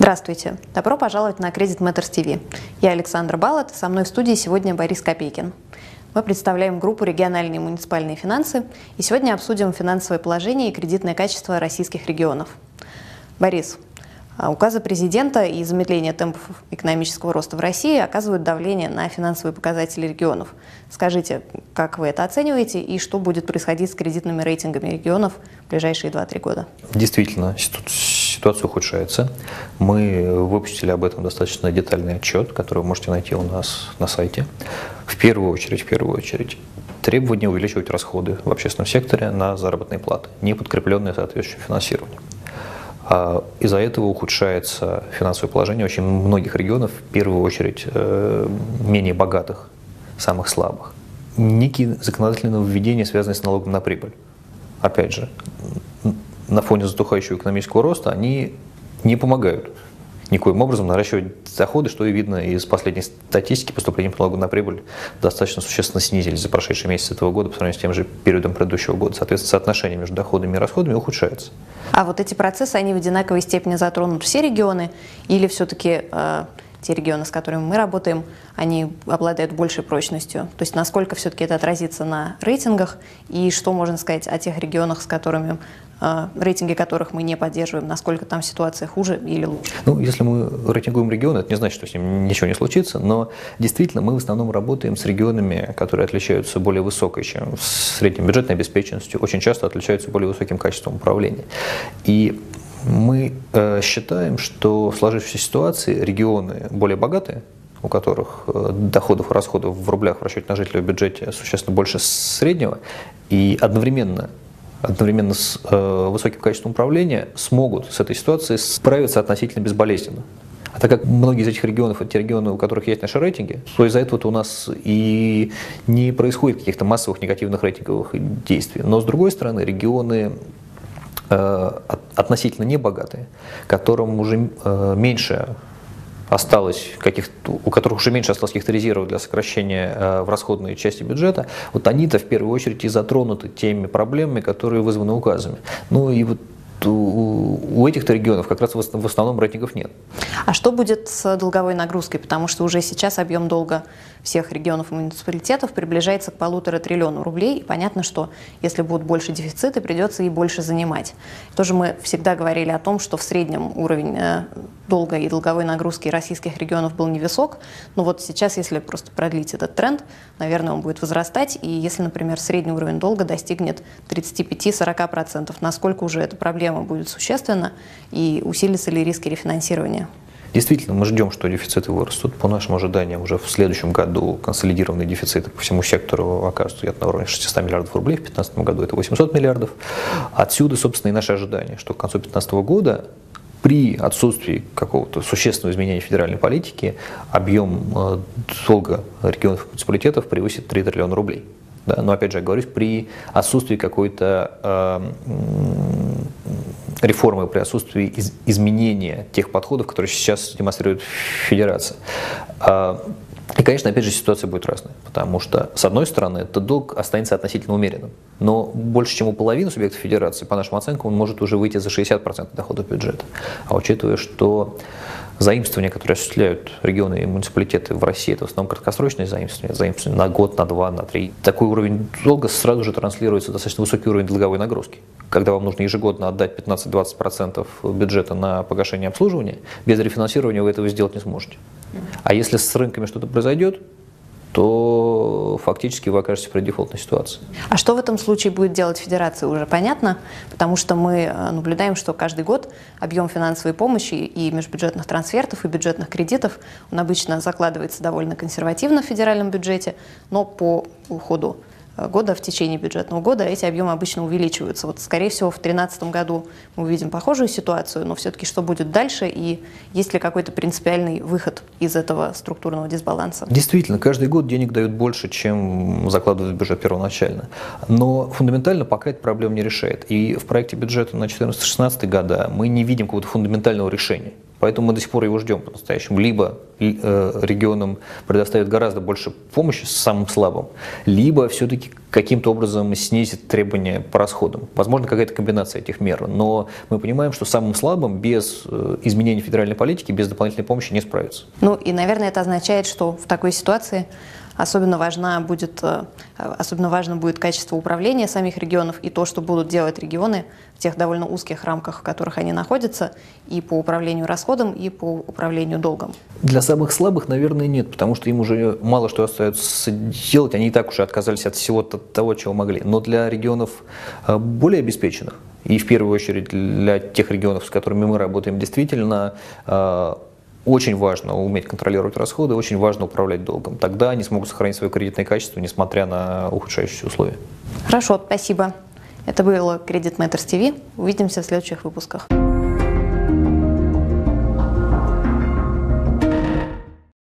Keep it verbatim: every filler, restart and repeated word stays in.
Здравствуйте! Добро пожаловать на Credit Matters ти ви. Я Александра Балат, со мной в студии сегодня Борис Копейкин. Мы представляем группу «Региональные муниципальные финансы» и сегодня обсудим финансовое положение и кредитное качество российских регионов. Борис, указы президента и замедление темпов экономического роста в России оказывают давление на финансовые показатели регионов. Скажите, как вы это оцениваете и что будет происходить с кредитными рейтингами регионов в ближайшие два-три года? Действительно, ситуация ухудшается. Мы выпустили об этом достаточно детальный отчет, который вы можете найти у нас на сайте. В первую очередь, в первую очередь, требование увеличивать расходы в общественном секторе на заработные платы, не подкрепленные соответствующим финансированием. Из-за этого ухудшается финансовое положение очень многих регионов, в первую очередь менее богатых, самых слабых. Некие законодательные нововведения, связанные с налогом на прибыль. Опять же, на фоне затухающего экономического роста они не помогают никоим образом наращивать доходы, что и видно из последней статистики. Поступления по налогу на прибыль достаточно существенно снизились за прошедшие месяцы этого года по сравнению с тем же периодом предыдущего года. Соответственно, соотношение между доходами и расходами ухудшается. А вот эти процессы, они в одинаковой степени затронут все регионы или все-таки э, те регионы, с которыми мы работаем, они обладают большей прочностью? То есть насколько все-таки это отразится на рейтингах и что можно сказать о тех регионах, с которыми рейтинги которых мы не поддерживаем, насколько там ситуация хуже или лучше? Ну, если мы рейтингуем регионы, это не значит, что с ним ничего не случится, но действительно мы в основном работаем с регионами, которые отличаются более высокой, чем средней бюджетной обеспеченностью, очень часто отличаются более высоким качеством управления. И мы э, считаем, что в сложившейся ситуации регионы более богатые, у которых доходов и расходов в рублях в расчете на жителя в бюджете существенно больше среднего, и одновременно одновременно с э, высоким качеством управления смогут с этой ситуацией справиться относительно безболезненно. А так как многие из этих регионов, это те регионы, у которых есть наши рейтинги, то из-за этого у нас и не происходит каких-то массовых негативных рейтинговых действий. Но с другой стороны, регионы э, относительно небогатые, которым уже э, меньше осталось каких-то, у которых уже меньше осталось каких-то резервов для сокращения э, в расходной части бюджета, вот они-то в первую очередь и затронуты теми проблемами, которые вызваны указами. Ну и вот у, у этих-то регионов как раз в основном рейтингов нет. А что будет с долговой нагрузкой? Потому что уже сейчас объем долга всех регионов и муниципалитетов приближается к полутора триллиону рублей. И понятно, что если будут больше дефициты, придется и больше занимать. Тоже мы всегда говорили о том, что в среднем уровень долга и долговой нагрузки российских регионов был невысок. Но вот сейчас, если просто продлить этот тренд, наверное, он будет возрастать. И если, например, средний уровень долга достигнет тридцати пяти — сорока процентов, насколько уже эта проблема будет существенна и усилятся ли риски рефинансирования? Действительно, мы ждем, что дефициты вырастут. По нашим ожиданиям, уже в следующем году консолидированные дефициты по всему сектору окажутся на уровне шестисот миллиардов рублей, в две тысячи пятнадцатом году это восемьсот миллиардов. Отсюда, собственно, и наши ожидания, что к концу две тысячи пятнадцатого года при отсутствии какого-то существенного изменения федеральной политики объем долга регионов и муниципалитетов превысит три триллиона рублей. Да? Но опять же, я говорю, при отсутствии какой-то э, реформы, при отсутствии из, изменения тех подходов, которые сейчас демонстрирует Федерация. И, конечно, опять же, ситуация будет разная, потому что, с одной стороны, этот долг останется относительно умеренным, но больше, чем у половины субъектов Федерации, по нашим оценкам, он может уже выйти за шестьдесят процентов доходов бюджета. А учитывая, что заимствования, которые осуществляют регионы и муниципалитеты в России, это в основном краткосрочные заимствования, заимствования на год, на два, на три. Такой уровень долга сразу же транслируется достаточно высокий уровень долговой нагрузки. Когда вам нужно ежегодно отдать пятнадцать-двадцать процентов бюджета на погашение обслуживания, без рефинансирования вы этого сделать не сможете. А если с рынками что-то произойдет, то фактически вы окажетесь в преддефолтной ситуации. А что в этом случае будет делать Федерация, уже понятно, потому что мы наблюдаем, что каждый год объем финансовой помощи и межбюджетных трансфертов, и бюджетных кредитов, он обычно закладывается довольно консервативно в федеральном бюджете, но по ходу года, в течение бюджетного года эти объемы обычно увеличиваются. Вот, скорее всего, в две тысячи тринадцатом году мы увидим похожую ситуацию, но все-таки что будет дальше и есть ли какой-то принципиальный выход из этого структурного дисбаланса? Действительно, каждый год денег дают больше, чем закладывают в бюджет первоначально. Но фундаментально пока эта проблема не решает. И в проекте бюджета на две тысячи четырнадцатый — две тысячи шестнадцатый года мы не видим какого-то фундаментального решения Поэтому мы до сих пор его ждем по-настоящему. Либо э, регионам предоставят гораздо больше помощи самым слабым, либо все-таки каким-то образом снизит требования по расходам. Возможно, какая-то комбинация этих мер. Но мы понимаем, что самым слабым без э, изменения федеральной политики, без дополнительной помощи не справиться. Ну и, наверное, это означает, что в такой ситуации особенно, важна будет, особенно важно будет качество управления самих регионов и то, что будут делать регионы в тех довольно узких рамках, в которых они находятся, и по управлению расходом, и по управлению долгом. Для самых слабых, наверное, нет, потому что им уже мало что остается делать, они и так уже отказались от всего того, чего могли. Но для регионов более обеспеченных, и в первую очередь для тех регионов, с которыми мы работаем, действительно очень важно уметь контролировать расходы, очень важно управлять долгом. Тогда они смогут сохранить свое кредитное качество, несмотря на ухудшающиеся условия. Хорошо, спасибо. Это было Credit Matters ти ви. Увидимся в следующих выпусках.